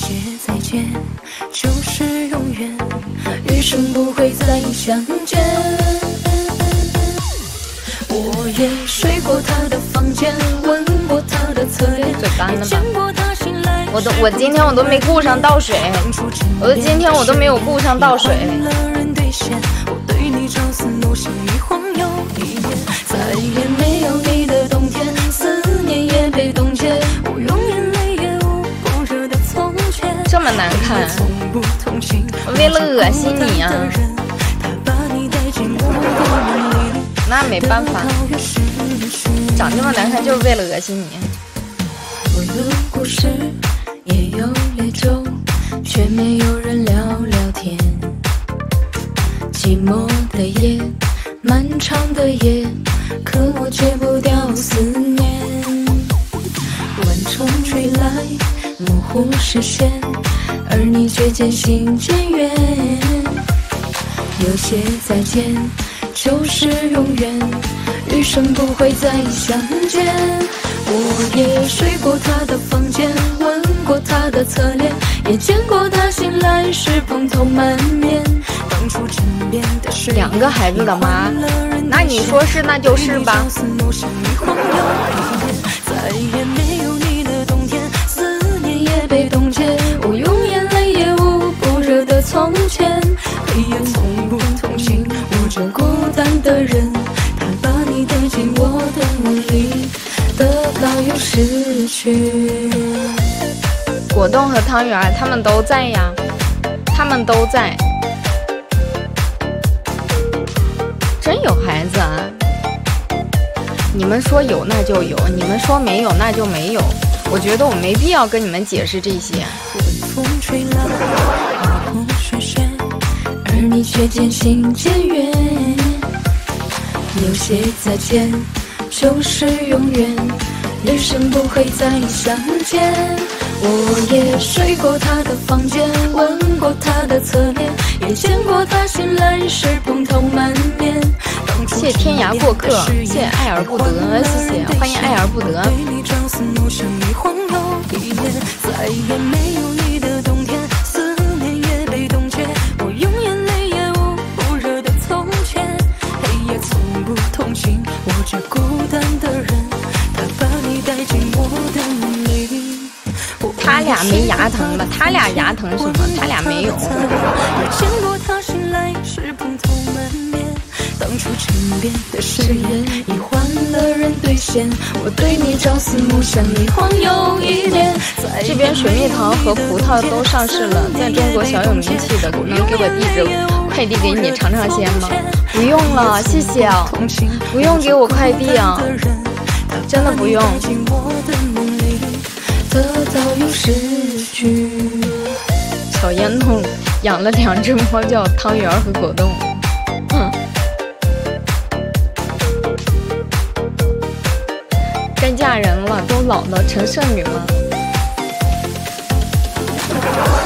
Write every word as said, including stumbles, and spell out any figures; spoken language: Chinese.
些再见就是永远，余生不会再相见。我也睡过他的房间，吻过他的侧脸，也见过他醒来。 我都我今天我都没顾上倒水，我的今天我都没有顾上倒水。 我对你朝思暮想一晃又一年，再也没有你的冬天，思念也被冻结，我用眼泪也捂不热的从前。 这么难看，我为了恶心你啊！那没办法，长这么难看就是为了恶心你。 我有故事，也有烈酒，却没有人聊聊天。寂寞的夜，漫长的夜，可我戒不掉思念。晚风吹来，模糊视线，而你却渐行渐远。有些再见就是永远，余生不会再相见。我也睡过他的房间，吻过他的侧脸，也见过他醒来时蓬头满面。当初枕边的水， 两个孩子的妈，那你说是那就是吧。 再也没有你的冬天，思念也被冻结，我用眼泪也捂不热的从前。黑夜从不同情我这孤单的人，他把你带进我的梦里，得到又失去。 果冻和汤圆他们都在呀，他们都在。真有孩子啊！你们说有那就有，你们说没有那就没有。我觉得我没必要跟你们解释这些。 风吹来，模糊视线，而你却渐行渐远。有些再见就是永远，余生不会再相见。我也睡过他的房间，吻过他的侧脸，也见过他醒来时蓬头满面。 谢谢天涯过客，谢谢爱而不得，谢谢欢迎爱而不得。 再也没有你的冬天，思念也被冻结，我用眼泪也捂不热的从前。黑夜从不同情我这孤单的人，他把你带进我的梦里。 他俩没牙疼吧？他俩牙疼什么？他俩没有。 也见过他醒来时蓬头满面，当初枕边的誓言已换了人兑现，我对你朝思暮想一晃又一年。 这边水蜜桃和葡萄都上市了，在中国小有名气的，能给我地址快递给你尝尝鲜吗？不用了，谢谢啊，不用给我快递啊，真的不用。 得到又失去。 小烟筒养了两只猫叫汤圆和果冻。嗯，该嫁人了，都老了成剩女了。